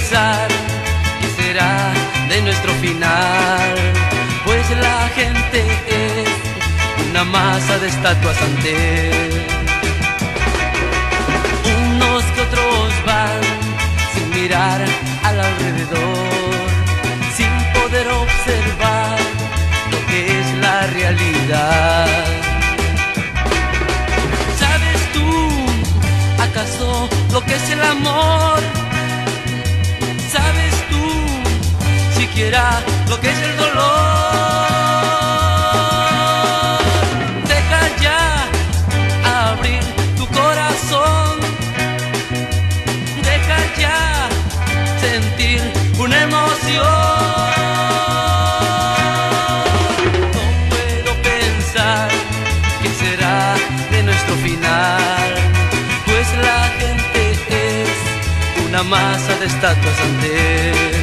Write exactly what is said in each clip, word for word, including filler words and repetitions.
pensar qué será de nuestro final, pues la gente es una masa de estatuas ante él. Unos que otros van sin mirar al alrededor, sin poder observar lo que es la realidad. ¿Sabes tú acaso lo que es el amor? ¿Sabes tú siquiera lo que es el dolor? Deja ya abrir tu corazón, deja ya sentir una emoción. No puedo pensar qué será de nuestro final, pues la gente es una masa de estatuas ante él.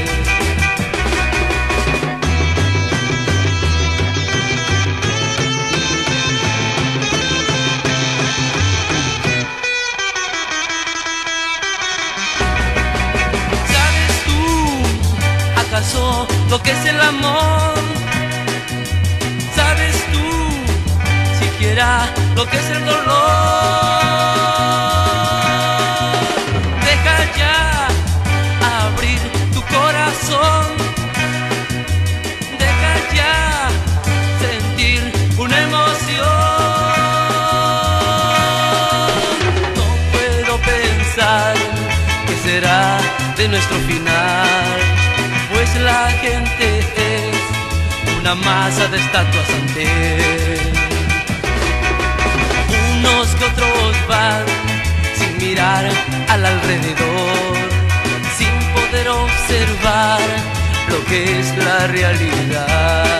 ¿Sabes tú acaso lo que es el amor? ¿Sabes tú siquiera lo que es el dolor? Deja ya abrir tu corazón, deja ya sentir una emoción. No puedo pensar qué será de nuestro final, pues la gente es una masa de estatuas ante él. Unos que otros van sin mirar al alrededor, sin poder observar lo que es la realidad.